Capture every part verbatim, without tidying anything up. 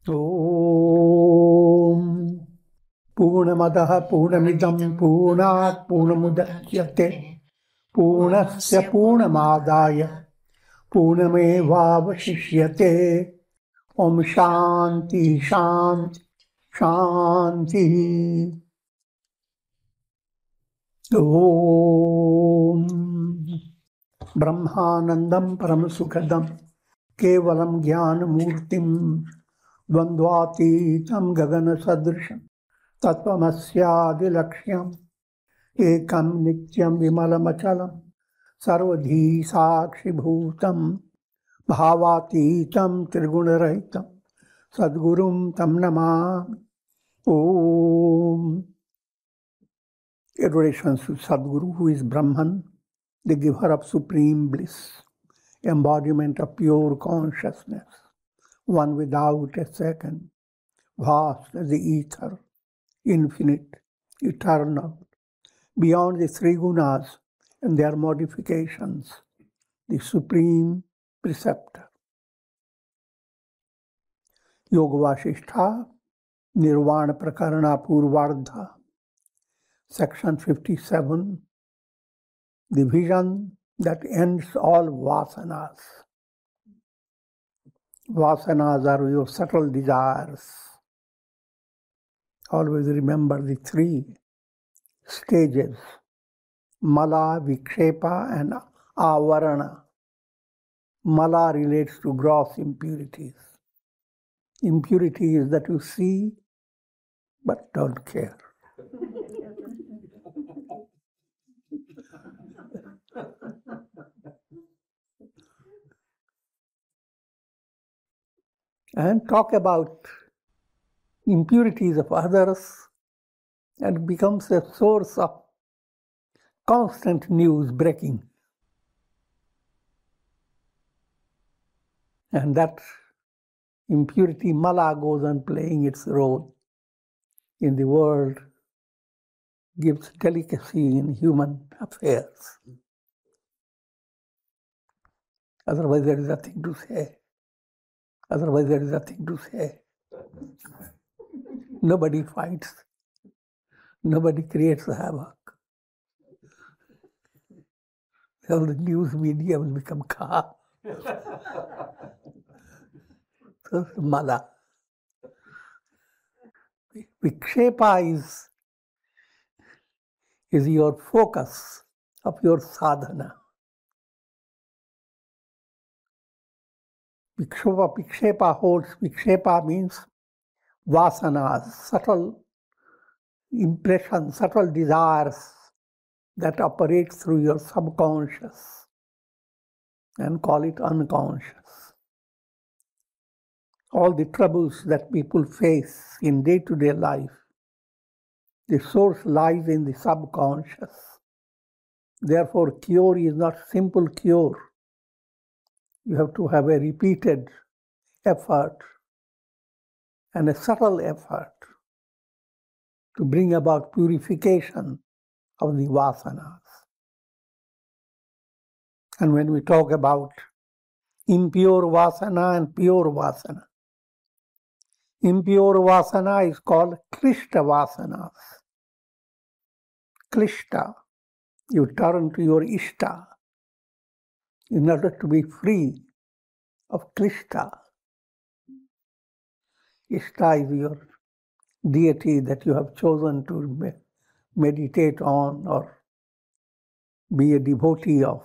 Om Purnamadaha Purnamidam Purnat Purnamudachyate Purnasya Purnamadaya Purnamevavashishyate. Om Shanti Shanti Shanti. Om Brahmanandam Paramasukhadam Kevalam Jnanamurtim Dvandvatitam Gagana Sadrisham Tatvamasyadilaksham Ekam Nityam Vimalamachalam Sarvadhi Sakshi Bhutam Bhavatitam Trigunarahitam Sadgurum Tam Namami. Om. Adorations to Sadguru, who is Brahman, the giver of supreme bliss, embodiment of pure consciousness, one without a second, vast as the ether, infinite, eternal, beyond the three gunas and their modifications, the supreme preceptor. Yoga Vasistha, Nirvana Prakarana Purvārdha, Section fifty-seven, the vision that ends all vasanas. Vasanas are your subtle desires. Always remember the three stages, Mala, Vikṣepa and Avarana. Mala relates to gross impurities. Impurity is that you see but don't care. And talk about impurities of others, and it becomes a source of constant news breaking. And that impurity, Mala, goes on playing its role in the world, gives delicacy in human affairs. Otherwise, there is nothing to say. Otherwise, there is nothing to say. Nobody fights. Nobody creates havoc. All the news media will become calm. So, Mala. Vikṣepa is, is your focus of your sadhana. Vikṣepa, Vikṣepa holds, Vikṣepa means vasanas, subtle impressions, subtle desires that operate through your subconscious, and call it unconscious. All the troubles that people face in day-to-day life, the source lies in the subconscious. Therefore, cure is not simple cure. You have to have a repeated effort and a subtle effort to bring about purification of the vasanas. And when we talk about impure vasana and pure vasana, impure vasana is called Shishta Vasanas. Klishta, you turn to your Ishta in order to be free of Klishta. Ishta is your deity that you have chosen to meditate on or be a devotee of.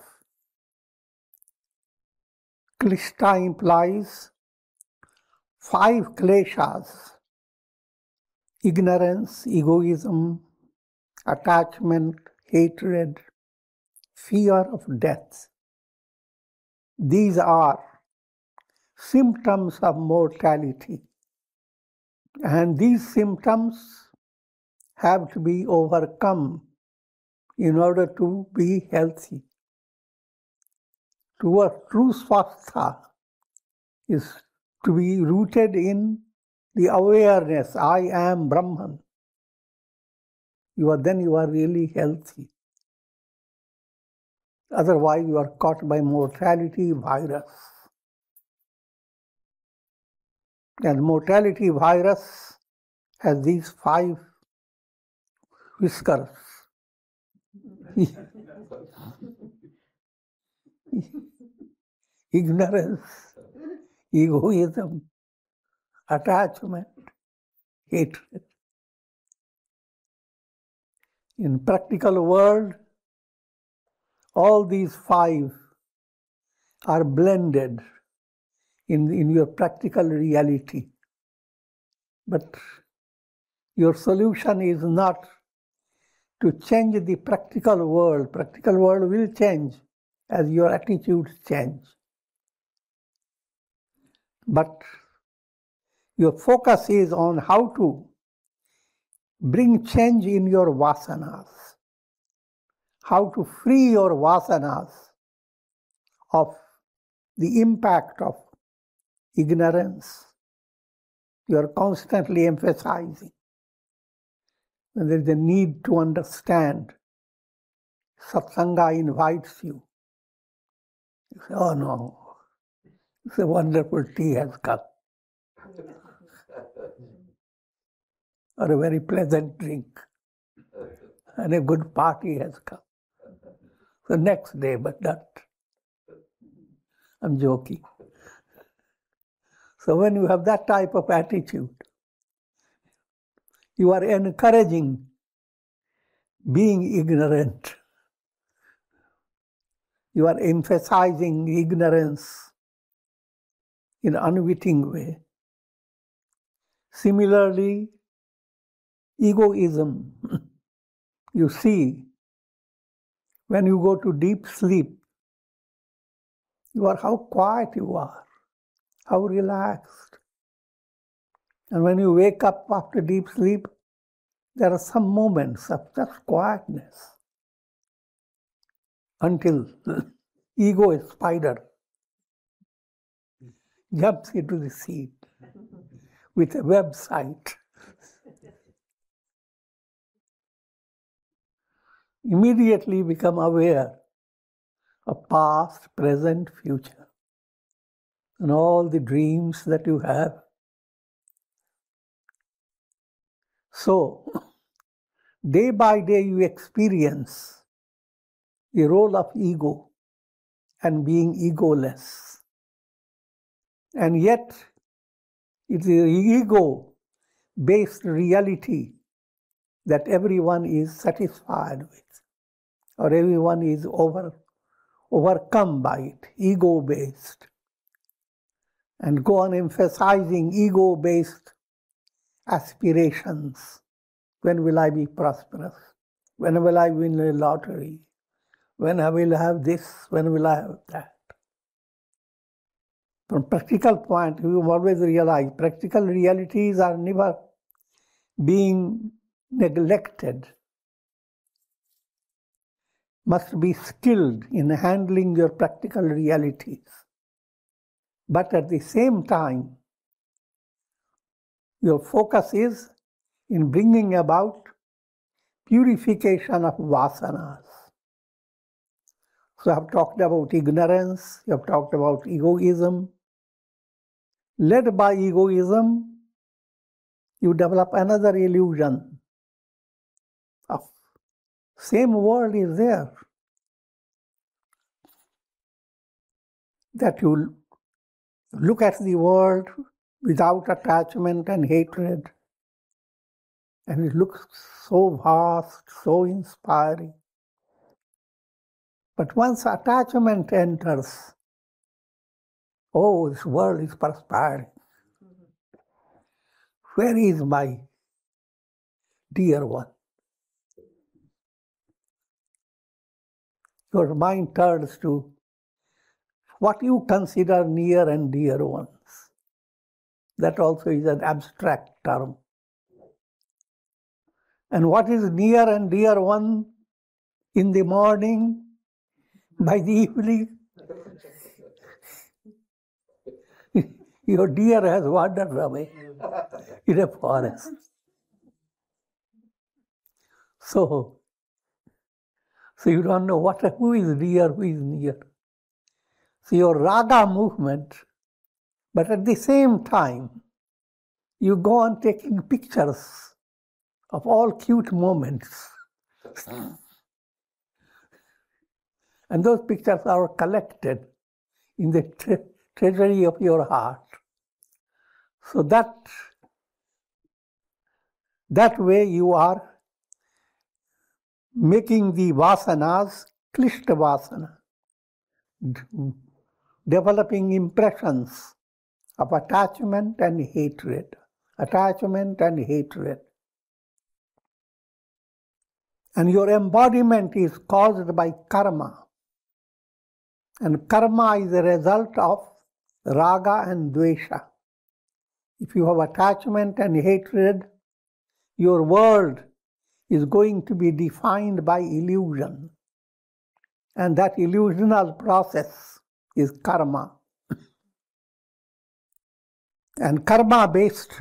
Klishta implies five kleshas: ignorance, egoism, attachment, hatred, fear of death. These are symptoms of mortality. And these symptoms have to be overcome in order to be healthy. True, true Vasistha is to be rooted in the awareness, I am Brahman. You are, then you are really healthy. Otherwise, you are caught by mortality virus. And mortality virus has these five whiskers. Ignorance, egoism, attachment, hatred. In practical world, all these five are blended in, in your practical reality. But your solution is not to change the practical world. Practical world will change as your attitudes change. But your focus is on how to bring change in your vasanas, how to free your vasanas of the impact of ignorance. You are constantly emphasizing. And there is a need to understand. Satsanga invites you. You say, oh no, it's a wonderful tea has come. Or a very pleasant drink. And a good party has come. The next day, but not. I'm joking. So when you have that type of attitude, you are encouraging being ignorant. You are emphasizing ignorance in an unwitting way. Similarly, egoism. You see, when you go to deep sleep, you are how quiet you are, how relaxed. And when you wake up after deep sleep, there are some moments of just quietness until the ego is spider jumps into the seat with a website. Immediately become aware of past, present, future, and all the dreams that you have. So, day by day you experience the role of ego and being egoless. And yet, it is the ego-based reality that everyone is satisfied with, or everyone is over, overcome by it, ego-based. And go on emphasizing ego-based aspirations. When will I be prosperous? When will I win a lottery? When I will have this? When will I have that? From practical point, you always realize practical realities are never being neglected. Must be skilled in handling your practical realities. But at the same time, your focus is in bringing about purification of vasanas. So I have talked about ignorance, you have talked about egoism. Led by egoism, you develop another illusion of same world is there. That you look at the world without attachment and hatred, and it looks so vast, so inspiring. But once attachment enters, oh, this world is perspiring. Where is my dear one? Your mind turns to what you consider near and dear ones. That also is an abstract term. And what is near and dear one in the morning, by the evening, your deer has wandered away in a forest. So, so you don't know what, who is dear, who is near. So your raga movement, but at the same time, you go on taking pictures of all cute moments. And those pictures are collected in the tre treasury of your heart. So that, that way you are making the vasanas Shishta Vasanas, developing impressions of attachment and hatred, attachment and hatred. And your embodiment is caused by karma. And karma is a result of raga and dvesha. If you have attachment and hatred, your world is going to be defined by illusion. And that illusional process is karma. And karma-based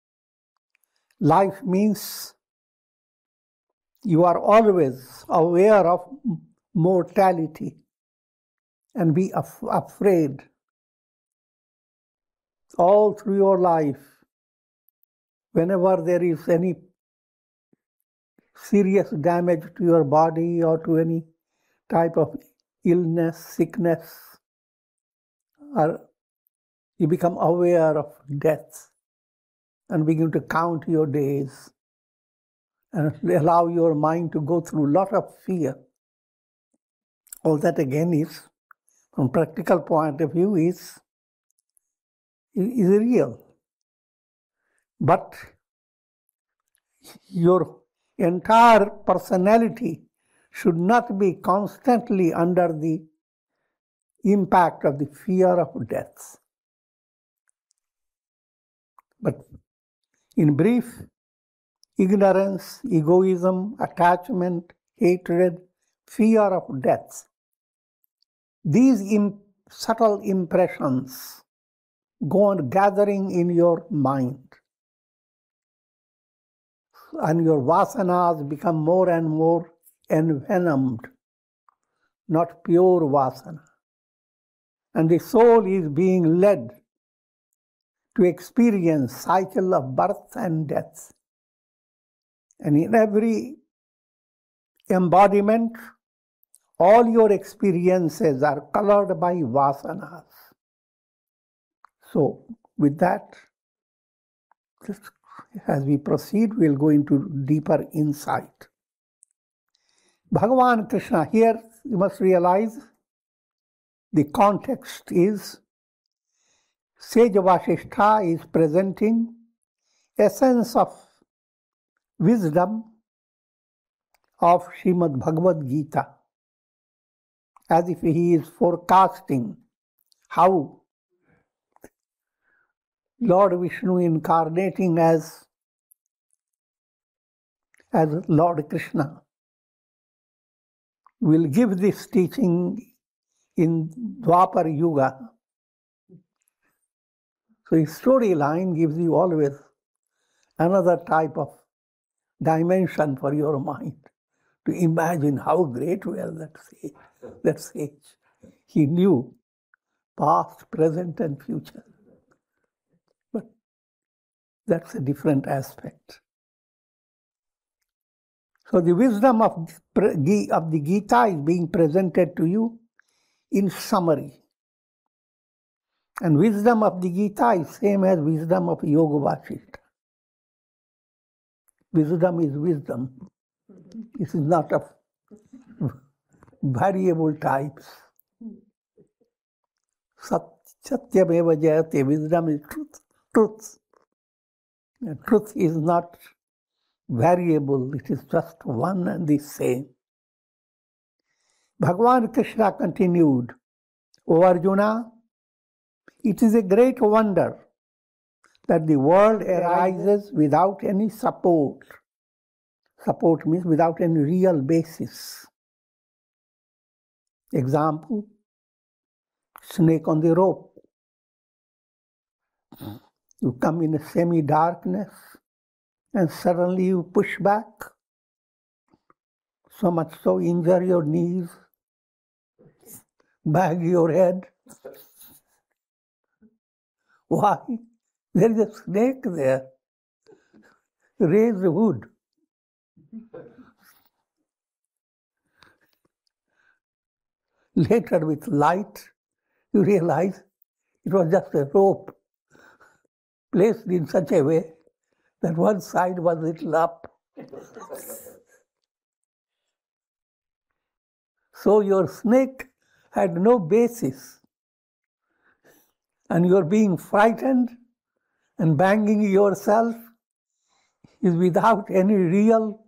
life means you are always aware of mortality and be af afraid all through your life. Whenever there is any serious damage to your body or to any type of illness, sickness, or you become aware of death and begin to count your days and allow your mind to go through a lot of fear. All that again is, from practical point of view, is, is real. But your entire personality should not be constantly under the impact of the fear of death. But in brief, ignorance, egoism, attachment, hatred, fear of death, these imp subtle impressions go on gathering in your mind. And your vasanas become more and more envenomed, not pure vasana. And the soul is being led to experience cycle of birth and death. And in every embodiment, all your experiences are colored by vasanas. So, with that, as we proceed, we'll go into deeper insight. Bhagavan Krishna, here you must realize the context is Sage Vasistha is presenting essence of wisdom of Srimad Bhagavad Gita, as if he is forecasting how Lord Vishnu incarnating as, as Lord Krishna will give this teaching in Dwapar Yuga. So his storyline gives you always another type of dimension for your mind to imagine how great were that sage. That sage. He knew past, present, and future. But that's a different aspect. So the wisdom of, of the Gita is being presented to you in summary. And wisdom of the Gita is same as wisdom of Yoga Vasistha. Wisdom is wisdom. It is not of variable types. Satyameva jayate, wisdom is truth. Truth. And truth is not variable, it is just one and the same. Bhagavan Krishna continued, O Arjuna, it is a great wonder that the world arises without any support. Support means without any real basis. Example, snake on the rope. You come in a semi-darkness and suddenly you push back, so much so injure your knees, bag your head. Why? There is a snake there. Raise the wood. Later, with light, you realize it was just a rope placed in such a way that one side was little up. So your snake had no basis, and you're being frightened and banging yourself is without any real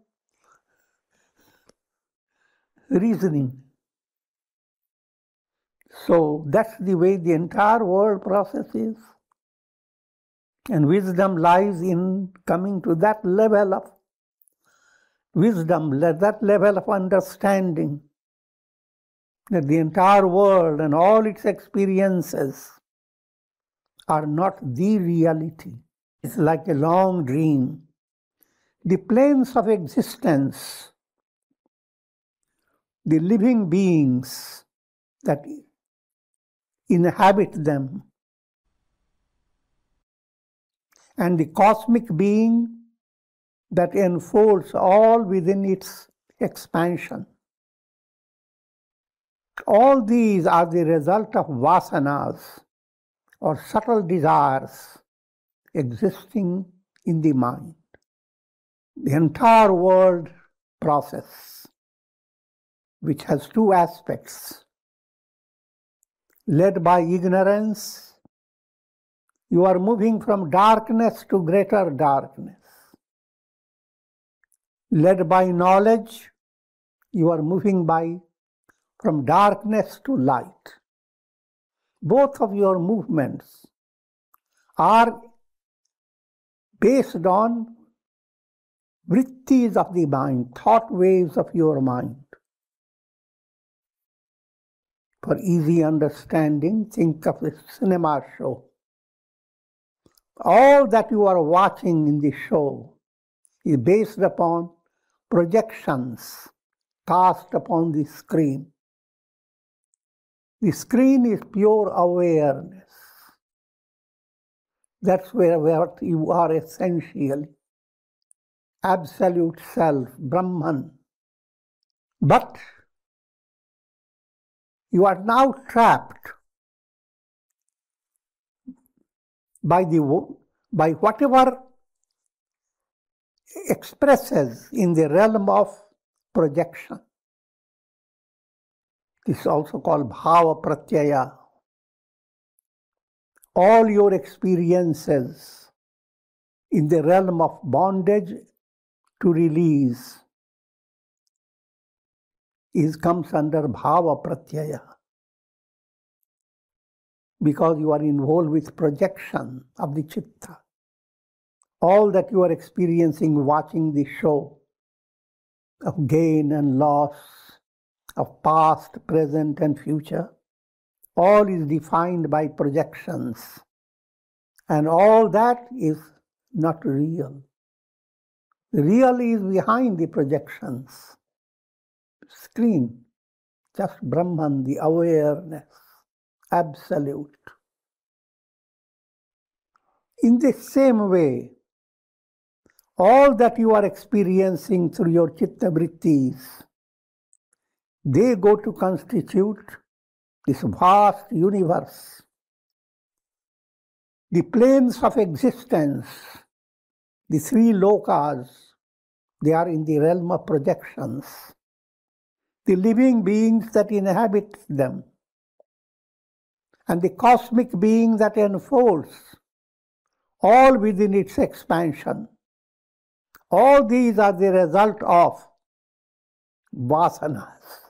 reasoning. So that's the way the entire world process is. And wisdom lies in coming to that level of wisdom, that level of understanding that the entire world and all its experiences are not the reality. It's like a long dream. The planes of existence, the living beings that inhabit them, and the cosmic being that enfolds all within its expansion. All these are the result of vasanas, or subtle desires existing in the mind. The entire world process, which has two aspects. Led by ignorance, you are moving from darkness to greater darkness. Led by knowledge, you are moving by from darkness to light. Both of your movements are based on vrittis of the mind, thought waves of your mind. For easy understanding, think of a cinema show. All that you are watching in the show is based upon projections cast upon the screen. The screen is pure awareness. That's where, where you are essentially. Absolute self, Brahman. But you are now trapped by, the, by whatever expresses in the realm of projection. This is also called bhava pratyaya. All your experiences in the realm of bondage to release is comes under bhava pratyaya, because you are involved with projection of the chitta. All that you are experiencing watching the show of gain and loss, of past, present and future, all is defined by projections, and all that is not real. The real is behind the projections. Screen, just Brahman, the awareness, absolute. In the same way, all that you are experiencing through your chitta vrittis, they go to constitute this vast universe. The planes of existence, the three lokas, they are in the realm of projections. The living beings that inhabit them, and the cosmic being that enfolds, all within its expansion. All these are the result of vasanas.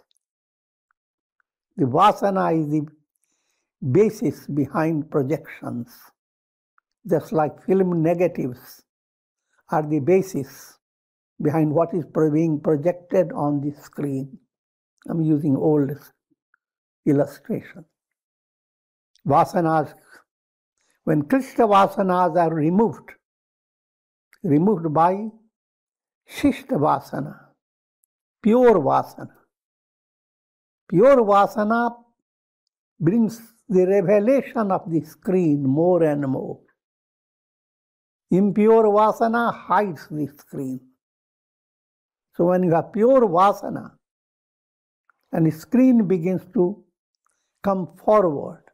The vasana is the basis behind projections, just like film negatives are the basis behind what is being projected on the screen. I'm using old illustration. Vasanas, when Shishta Vasanas are removed, removed by Shishta Vasana, pure Vasana. Pure Vasana brings the revelation of the screen more and more. Impure vasana hides the screen. So when you have pure vasana, and the screen begins to come forward,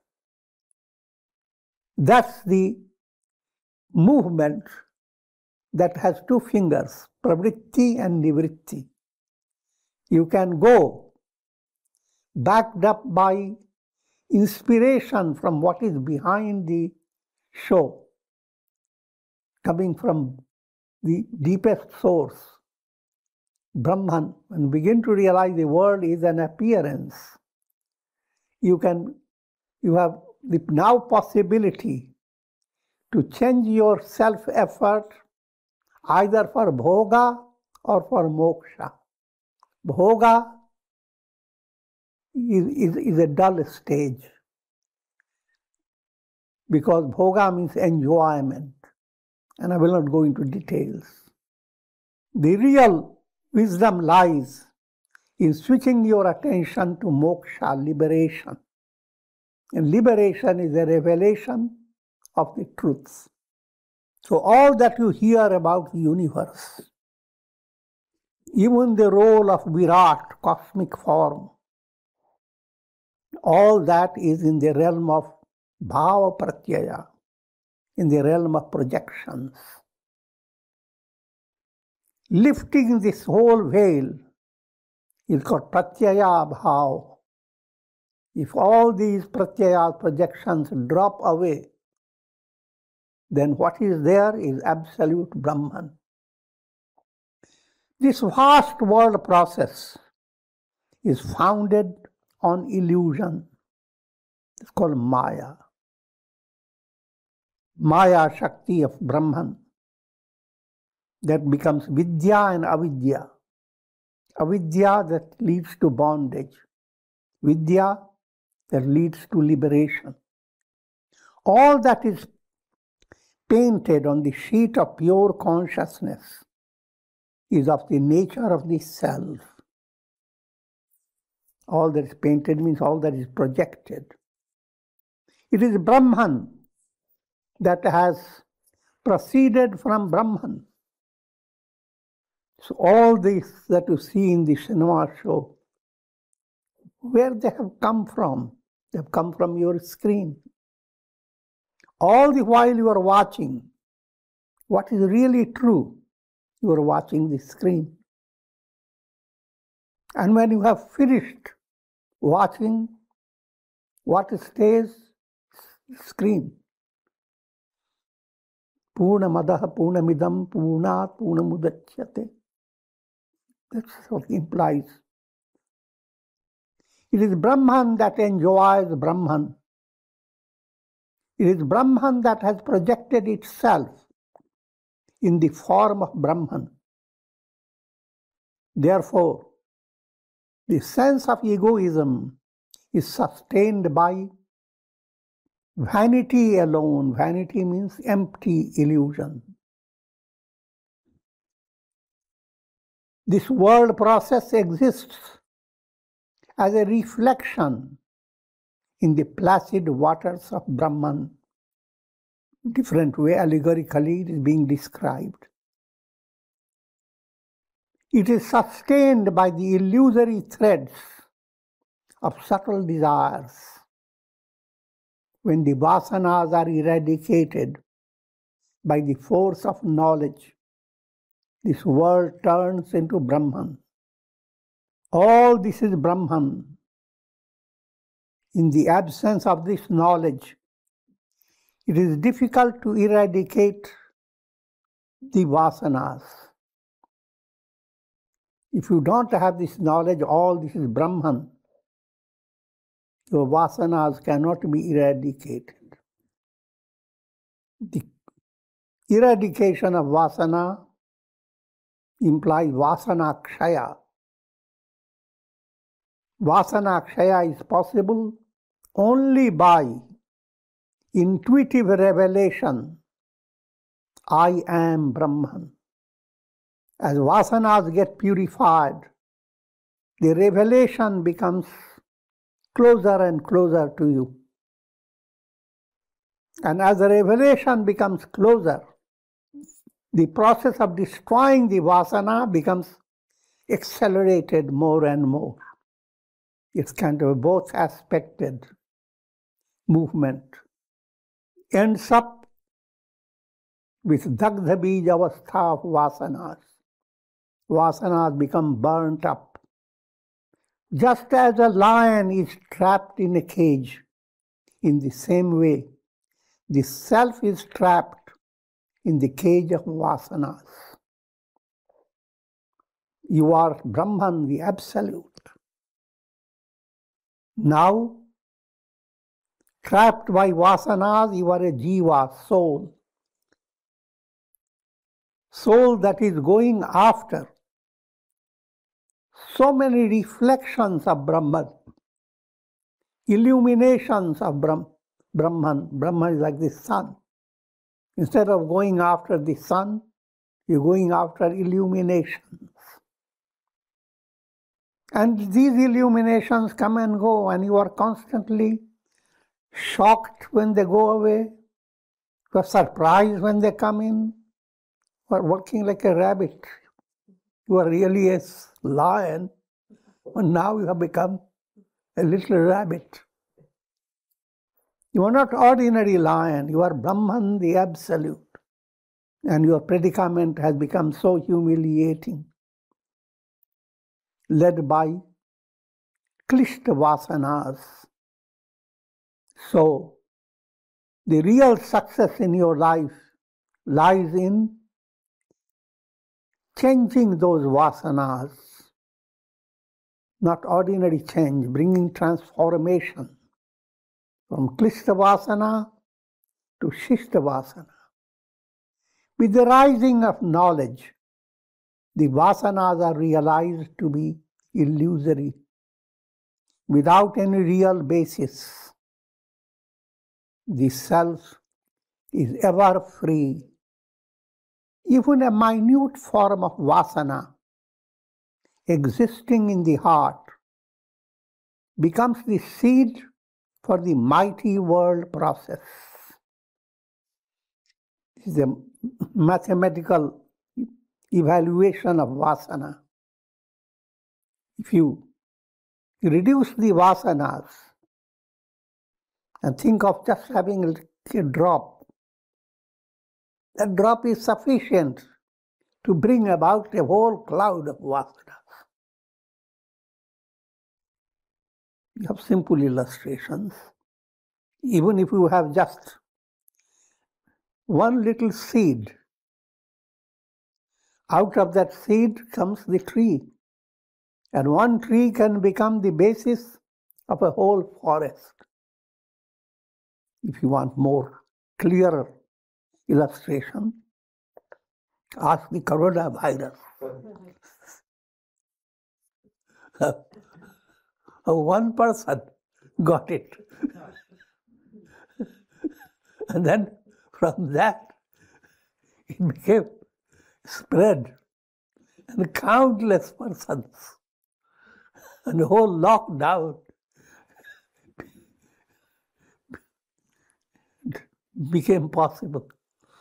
that's the movement that has two fingers, pravritti and nivritti. You can go backed up by inspiration from what is behind the show, coming from the deepest source, Brahman, and begin to realize the world is an appearance. You can, you have the now possibility to change your self-effort either for bhoga or for moksha. Bhoga is, is, is a dull stage, because bhoga means enjoyment, and I will not go into details. The real wisdom lies in switching your attention to moksha, liberation. And liberation is a revelation of the truths. So all that you hear about the universe, even the role of Virat, cosmic form, all that is in the realm of bhava pratyaya, in the realm of projections. Lifting this whole veil is called pratyaya bhava. If all these pratyaya projections drop away, then what is there is absolute Brahman. This vast world process is founded on illusion. It's called Maya. Maya Shakti of Brahman. That becomes Vidya and Avidya. Avidya that leads to bondage. Vidya that leads to liberation. All that is painted on the sheet of pure consciousness is of the nature of the self. All that is painted means all that is projected. It is Brahman that has proceeded from Brahman. So all this that you see in the cinema show, where they have come from? They have come from your screen. All the while you are watching what is really true, you are watching the screen. And when you have finished watching, what stays? Screen. Purna madaha purna midam purnat purna mudachyate. That's what it implies. It is Brahman that enjoys Brahman. It is Brahman that has projected itself in the form of Brahman. Therefore, the sense of egoism is sustained by vanity alone. Vanity means empty illusion. This world process exists as a reflection in the placid waters of Brahman. Different way, allegorically, it is being described. It is sustained by the illusory threads of subtle desires. When the vasanas are eradicated by the force of knowledge, this world turns into Brahman. All this is Brahman. In the absence of this knowledge, it is difficult to eradicate the vasanas. If you don't have this knowledge, all this is Brahman, your vasanas cannot be eradicated. The eradication of vasana implies vasana kshaya. Vasana kshaya is possible only by intuitive revelation. I am Brahman. As vasanas get purified, the revelation becomes closer and closer to you. And as the revelation becomes closer, the process of destroying the vasana becomes accelerated more and more. It's kind of a both aspected movement. Ends up with dagdha bij avastha of vasanas. Vasanas become burnt up. Just as a lion is trapped in a cage, in the same way, the self is trapped in the cage of vasanas. You are Brahman, the Absolute. Now, trapped by vasanas, you are a jiva, soul. Soul that is going after so many reflections of Brahman, illuminations of Brahm, Brahman. Brahman is like the sun. Instead of going after the sun, you're going after illuminations. And these illuminations come and go, and you are constantly shocked when they go away. You are surprised when they come in. You are working like a rabbit. You are really a lion, but now you have become a little rabbit. You are not ordinary lion, you are Brahman, the Absolute. And your predicament has become so humiliating, led by Shishta Vasanas. So, the real success in your life lies in changing those vasanas, not ordinary change, bringing transformation from Shishta Vasana to Shishta Vasana. With the rising of knowledge, the vasanas are realized to be illusory, without any real basis. The self is ever free. Even a minute form of vasana existing in the heart becomes the seed for the mighty world process. This is a mathematical evaluation of vasana. If you reduce the vasanas and think of just having a drop, that drop is sufficient to bring about a whole cloud of vasanas. You have simple illustrations. Even if you have just one little seed, out of that seed comes the tree. And one tree can become the basis of a whole forest. If you want more clearer illustration, ask the coronavirus. One person got it. And then from that, it became spread. And countless persons. And the whole lockdown became possible.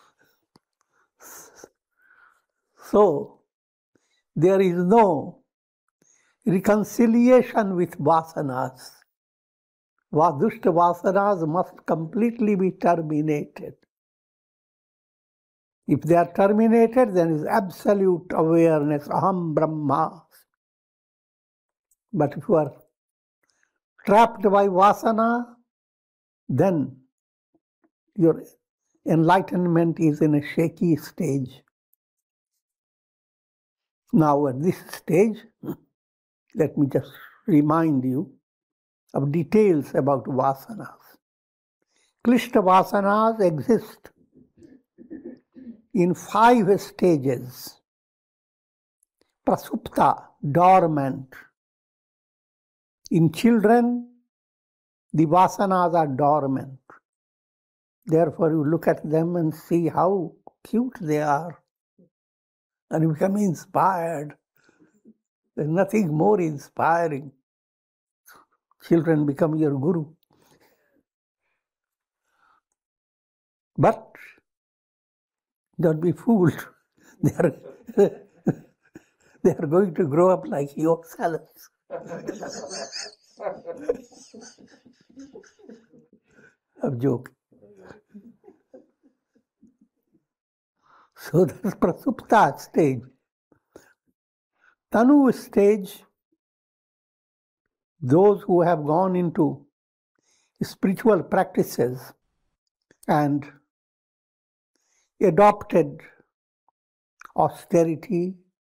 So, there is no reconciliation with vasanas. Dushta vasanas must completely be terminated. If they are terminated, then is absolute awareness, aham brahma. But if you are trapped by vasana, then your enlightenment is in a shaky stage. Now at this stage, let me just remind you of details about vasanas. Shishta Vasanas exist in five stages. Prasupta, dormant. In children, the vasanas are dormant. Therefore, you look at them and see how cute they are. And you become inspired. There's nothing more inspiring. Children become your guru. But don't be fooled. They are, they are going to grow up like York salads. I'm joking. So that's Prasupta stage. Tanu stage, those who have gone into spiritual practices and adopted austerity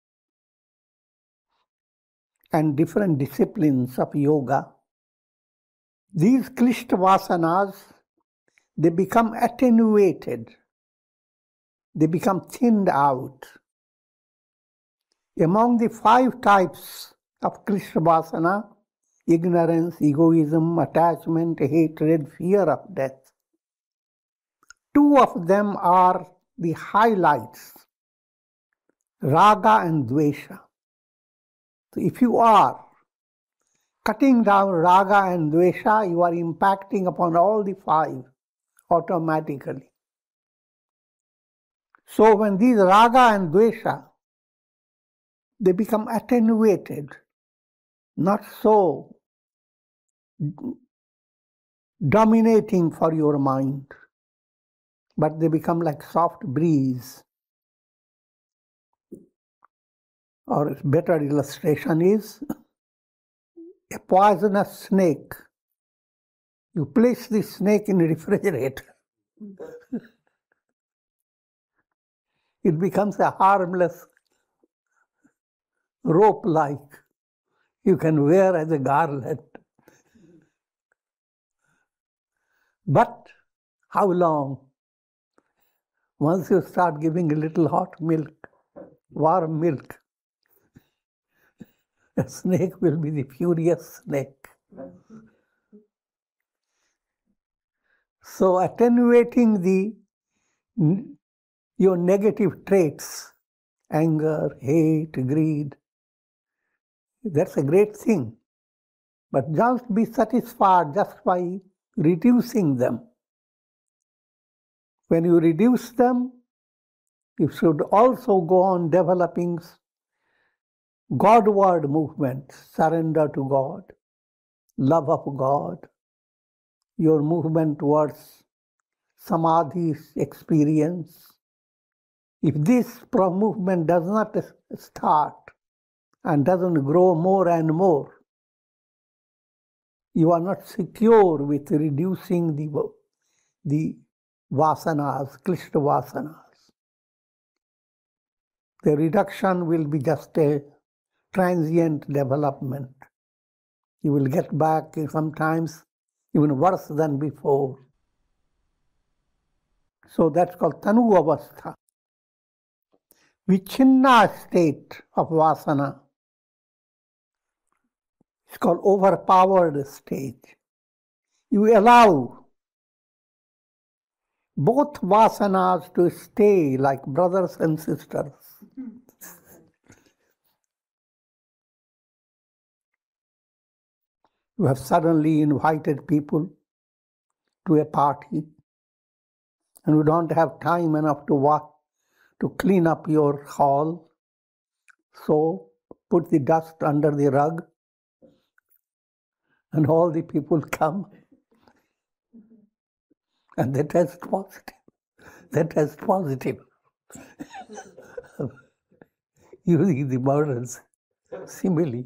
and different disciplines of yoga, these Shishta Vasanas, they become attenuated. They become thinned out. Among the five types of Shishta Vasana, ignorance, egoism, attachment, hatred, fear of death, two of them are the highlights, raga and dvesha. So if you are cutting down raga and dvesha, you are impacting upon all the five automatically. So when these raga and dvesha, they become attenuated, not so dominating for your mind, but they become like soft breeze. Or a better illustration is a poisonous snake. You place the snake in a refrigerator. It becomes a harmless rope-like you can wear as a garland. But how long? Once you start giving a little hot milk, warm milk, a snake will be the furious snake. So attenuating the your negative traits, anger, hate, greed, that's a great thing. But don't be satisfied just by reducing them. When you reduce them, you should also go on developing Godward movement, surrender to God, love of God, your movement towards samadhi experience. If this movement does not start and doesn't grow more and more, you are not secure with reducing the, the vasanas, Shishta Vasanas. The reduction will be just a transient development. You will get back sometimes even worse than before. So that's called Tanu Avastha. Vichinna state of vasana is called overpowered state. You allow both vasanas to stay like brothers and sisters. You have suddenly invited people to a party and you don't have time enough to walk, to clean up your hall. So put the dust under the rug and all the people come and they test positive. They test positive. Using the modern simile.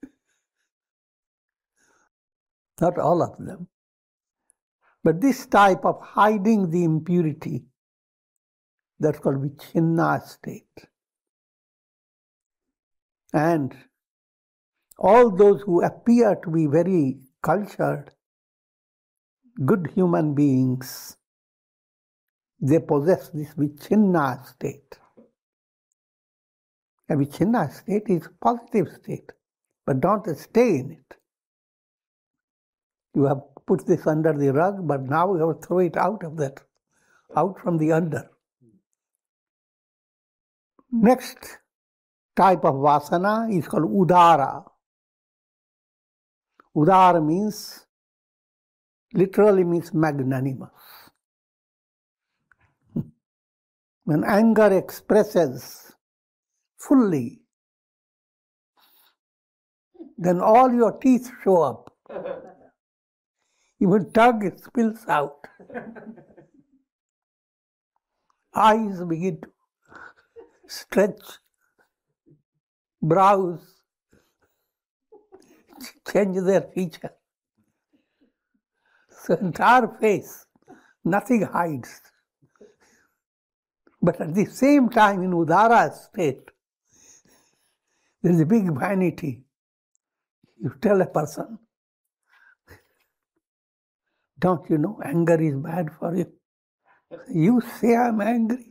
Not all of them. But this type of hiding the impurity, that's called vichinna state. And all those who appear to be very cultured, good human beings, they possess this vichinna state. A vichinna state is a positive state, but don't stay in it. You have put this under the rug, but now you have to throw it out of that, out from the under. Next type of vasana is called udara. Udara means, literally means magnanimous. When anger expresses fully, then all your teeth show up. Even tongue spills out. Eyes begin to stretch, brows change their feature. So entire face, nothing hides. But at the same time, in Udara state, there is a big vanity. You tell a person, don't you know anger is bad for you? You say I'm angry.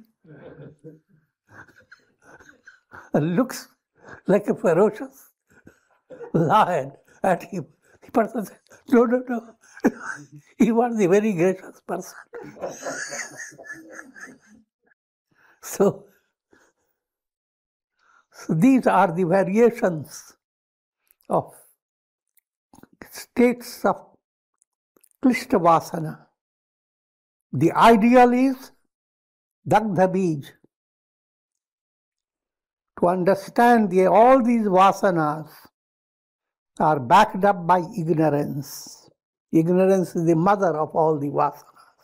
It looks like a ferocious lion at him. The person says, no, no, no. You are the very gracious person. so, so these are the variations of states of Shishta Vasana. The ideal is Dagdha Bij. To understand the, all these vasanas are backed up by ignorance. Ignorance is the mother of all the vasanas.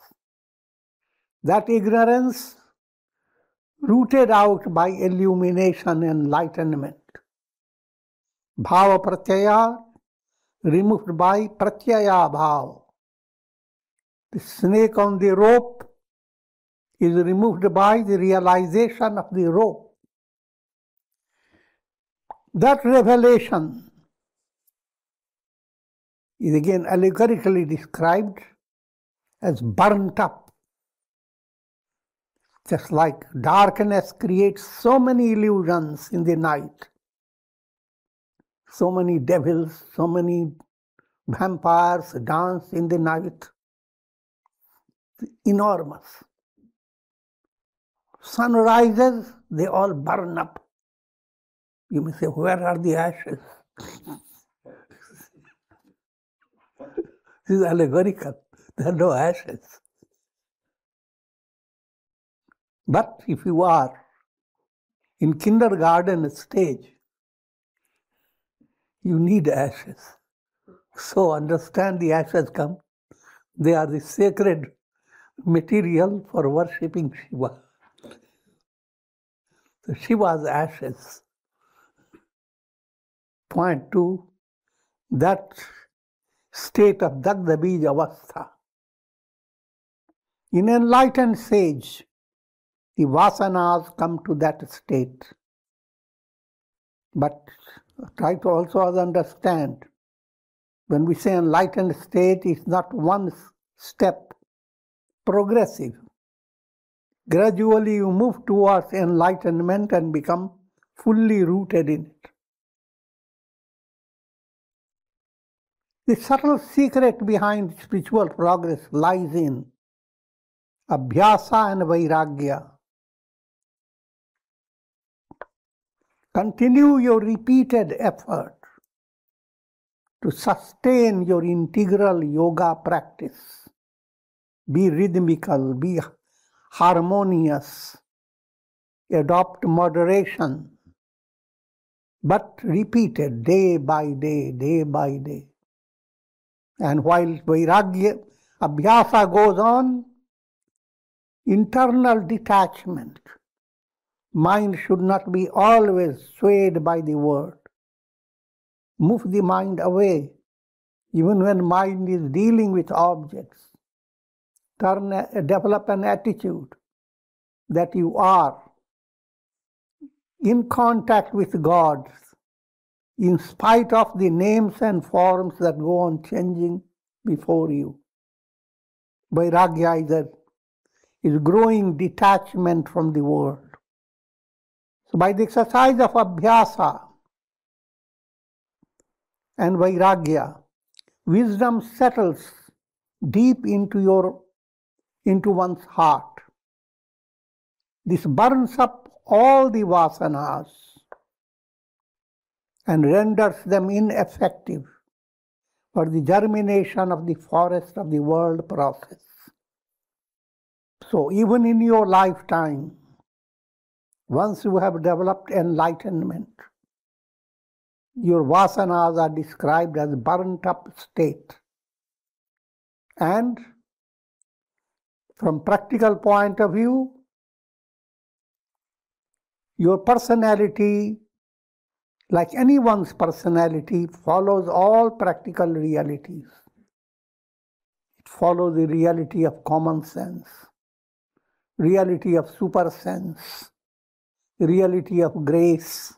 That ignorance rooted out by illumination and enlightenment. Bhava pratyaya removed by pratyaya bhava. The snake on the rope is removed by the realization of the rope. That revelation is again allegorically described as burnt up. Just like darkness creates so many illusions in the night, so many devils, so many vampires dance in the night. Enormous. Sun rises, they all burn up. You may say, where are the ashes? This is allegorical. There are no ashes. But if you are in kindergarten stage, you need ashes. So understand the ashes come. They are the sacred material for worshipping Shiva. So Shiva's ashes point to that state of Dagdha Bij Avastha. In enlightened sage, the vasanas come to that state. But try to also understand, when we say enlightened state, it's not one step, progressive. Gradually you move towards enlightenment and become fully rooted in it. The subtle secret behind spiritual progress lies in abhyasa and vairagya. Continue your repeated effort to sustain your integral yoga practice. Be rhythmical, be harmonious, adopt moderation, but repeated day by day, day by day. And while vairagya, abhyasa goes on, internal detachment. Mind should not be always swayed by the word. Move the mind away, even when mind is dealing with objects. Turn, a, develop an attitude that you are in contact with God in spite of the names and forms that go on changing before you. Vairagya is, a, is growing detachment from the world. So by the exercise of abhyasa and vairagya, wisdom settles deep into your into one's heart. This burns up all the vasanas and renders them ineffective for the germination of the forest of the world process. So even in your lifetime, Once you have developed enlightenment, your vasanas are described as burnt up state. And from practical point of view, your personality, like anyone's personality, follows all practical realities. It follows the reality of common sense, reality of super sense, reality of grace.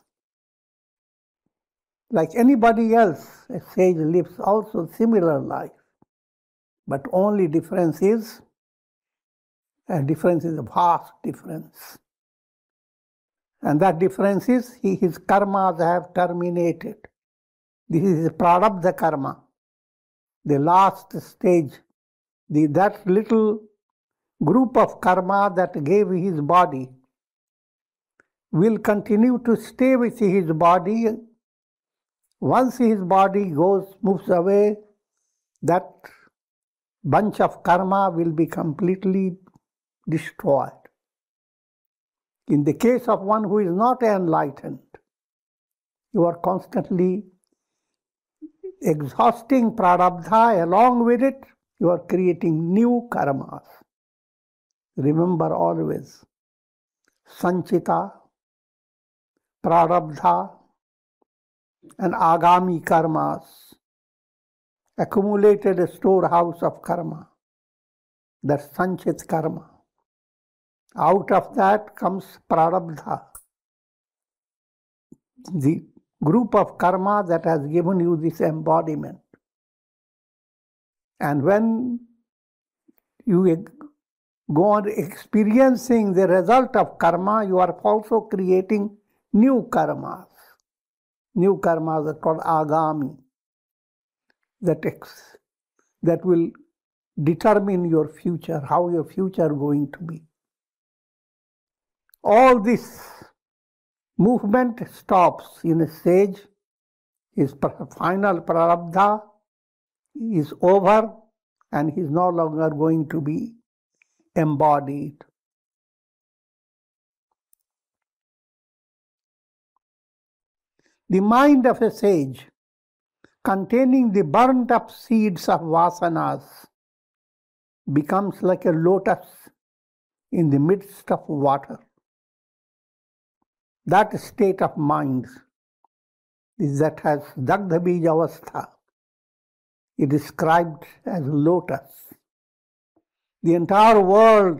Like anybody else, a sage lives also similar life. But only difference is, a difference is a vast difference. And that difference is, he, his karmas have terminated. This is prarabdha karma. The last stage, the, that little group of karma that gave his body will continue to stay with his body. Once his body goes, moves away, that bunch of karma will be completely destroyed. In the case of one who is not enlightened, you are constantly exhausting prarabdha. Along with it, you are creating new karmas. Remember always, sanchita, prarabdha, and agami karmas, accumulated a storehouse of karma. That's sanchit karma. Out of that comes prarabdha, the group of karma that has given you this embodiment. And when you go on experiencing the result of karma, you are also creating new karmas. New karmas are called agami, that, ex, that will determine your future, how your future is going to be. All this movement stops in a stage. His final prarabdha is over and he is no longer going to be embodied. The mind of a sage, containing the burnt up seeds of vasanas, becomes like a lotus in the midst of water. That state of mind is that has Dagdha Bija Avastha. It is described as lotus. The entire world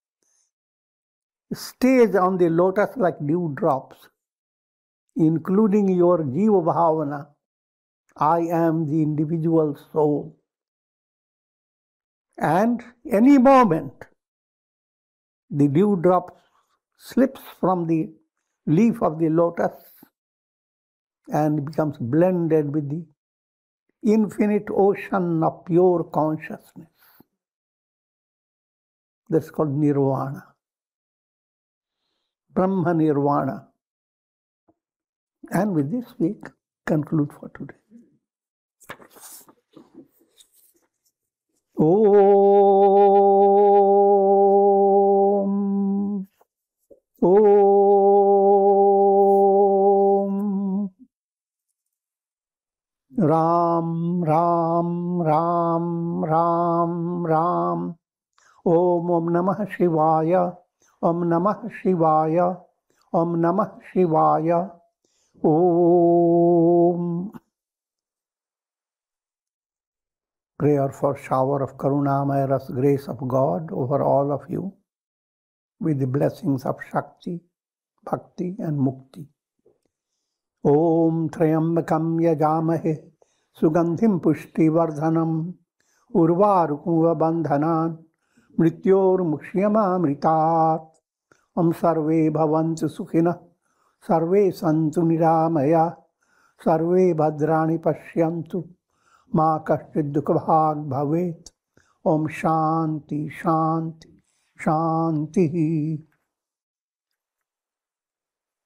stays on the lotus like dewdrops, including your Jiva Bhavana. I am the individual soul. And any moment, the dewdrop slips from the leaf of the lotus and becomes blended with the infinite ocean of pure consciousness. That's called Nirvana, Brahma Nirvana. And with this we conclude for today. Om. Om. Ram, Ram, Ram, Ram, Ram. Om Om Namah Shivaya. Om Namah Shivaya. Om Namah Shivaya. Om. Prayer for shower of Karunamaya Ras, grace of God over all of you, with the blessings of Shakti, Bhakti and Mukti. Om Trayambakam Yajamahe Sugandhim Pushti Vardhanam Urvarukuva Bandhanan Mrityor Mukshiyama Mritat. Om Sarve Bhavantu Sukhina Sarve Santu Niramaya Sarve Bhadrani Pashyantu Ma Kashchid Dukha Bhag Bhavet. Om Shanti Shanti Shanti.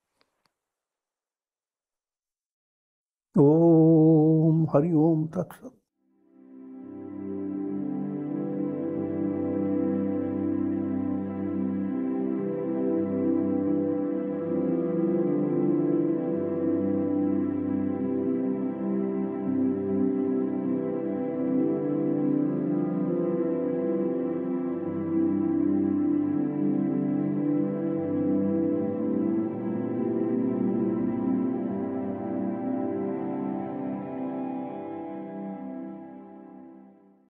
Om Hari Om Tat Sat.